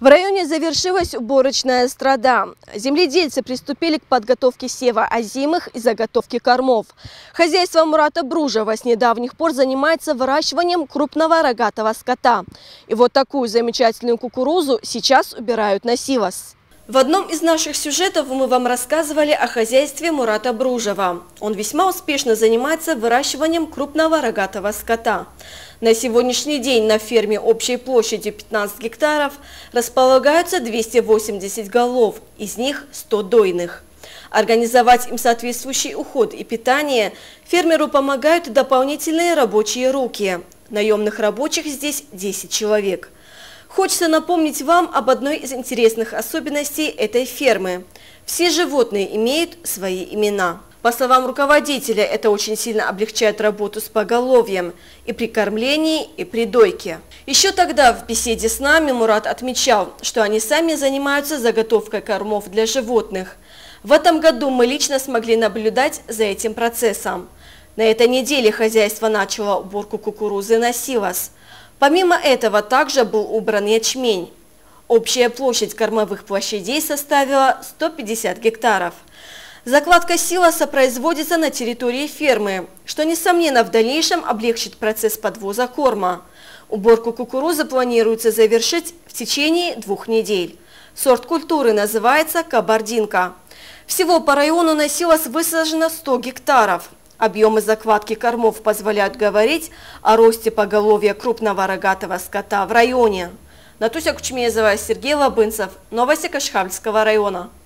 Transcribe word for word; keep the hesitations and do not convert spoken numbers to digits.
В районе завершилась уборочная страда. Земледельцы приступили к подготовке сева озимых и заготовки кормов. Хозяйство Мурата Бружева с недавних пор занимается выращиванием крупного рогатого скота. И вот такую замечательную кукурузу сейчас убирают на силос. В одном из наших сюжетов мы вам рассказывали о хозяйстве Мурата Бружева. Он весьма успешно занимается выращиванием крупного рогатого скота. На сегодняшний день на ферме общей площадью пятнадцать гектаров располагаются двести восемьдесят голов, из них сто дойных. Организовать им соответствующий уход и питание фермеру помогают дополнительные рабочие руки. Наемных рабочих здесь десять человек. Хочется напомнить вам об одной из интересных особенностей этой фермы. Все животные имеют свои имена. По словам руководителя, это очень сильно облегчает работу с поголовьем и при кормлении, и при дойке. Еще тогда в беседе с нами Мурат отмечал, что они сами занимаются заготовкой кормов для животных. В этом году мы лично смогли наблюдать за этим процессом. На этой неделе хозяйство начало уборку кукурузы на силос. Помимо этого также был убран ячмень. Общая площадь кормовых площадей составила сто пятьдесят гектаров. Закладка силоса производится на территории фермы, что, несомненно, в дальнейшем облегчит процесс подвоза корма. Уборку кукурузы планируется завершить в течение двух недель. Сорт культуры называется кабардинка. Всего по району на силос высажено сто гектаров. Объемы закладки кормов позволяют говорить о росте поголовья крупного рогатого скота в районе. Натуся Кучмезова, Сергей Лабынцев, новости Кашхавльского района.